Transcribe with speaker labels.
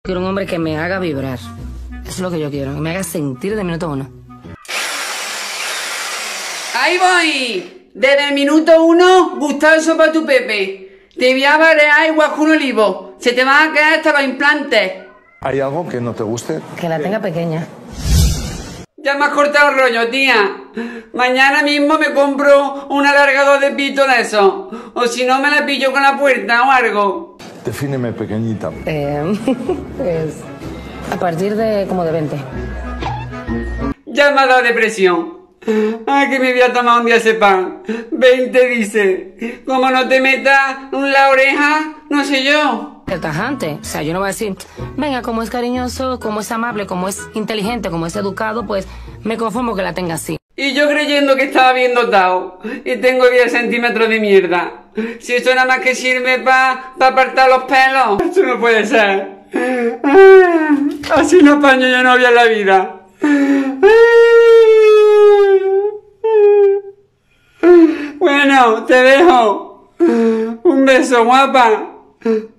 Speaker 1: Quiero un hombre que me haga vibrar. Eso es lo que yo quiero, que me haga sentir de minuto uno.
Speaker 2: ¡Ahí voy! Desde el minuto 1, gustoso para tu Pepe. Te voy a barear igual que un olivo. Se te van a caer hasta los implantes.
Speaker 3: ¿Hay algo que no te guste?
Speaker 1: Que la tenga pequeña.
Speaker 2: Ya me has cortado el rollo, tía. Mañana mismo me compro un alargador de pito de eso. O si no, me la pillo con la puerta o algo.
Speaker 3: Defíneme pequeñita.
Speaker 1: Pues a partir de como de 20.
Speaker 2: Ya me ha dado depresión. Ay, que me voy a tomar un día ese pan. 20 dice. Como no te metas la oreja, no sé yo.
Speaker 1: El tajante, o sea, yo no voy a decir, venga, como es cariñoso, como es amable, como es inteligente, como es educado, pues me conformo que la tenga así.
Speaker 2: Y yo creyendo que estaba bien dotado. Y tengo 10 centímetros de mierda. Si esto nada más que sirve para apartar los pelos. Esto no puede ser. Así no apaño yo novia en la vida. Bueno, te dejo. Un beso, guapa.